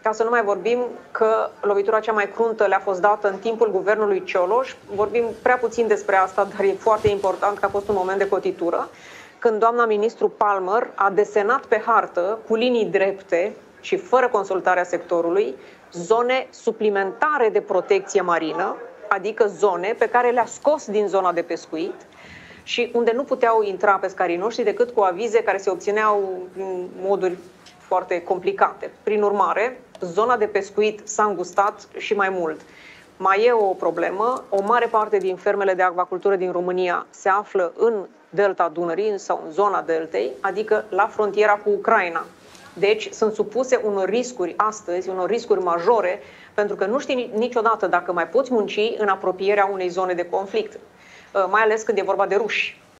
Ca să nu mai vorbim că lovitura cea mai cruntă le-a fost dată în timpul guvernului Cioloș. Vorbim prea puțin despre asta, dar e foarte important că a fost un moment de cotitură, când doamna ministru Palmer a desenat pe hartă, cu linii drepte și fără consultarea sectorului, zone suplimentare de protecție marină, adică zone pe care le-a scos din zona de pescuit și unde nu puteau intra pescarii noștri decât cu avize care se obțineau în moduri foarte complicate. Prin urmare, zona de pescuit s-a îngustat și mai mult. Mai e o problemă, o mare parte din fermele de acvacultură din România se află în delta Dunării sau în zona deltei, adică la frontiera cu Ucraina. Deci sunt supuse unor riscuri astăzi, unor riscuri majore, pentru că nu știi niciodată dacă mai poți munci în apropierea unei zone de conflict, mai ales când e vorba de ruși.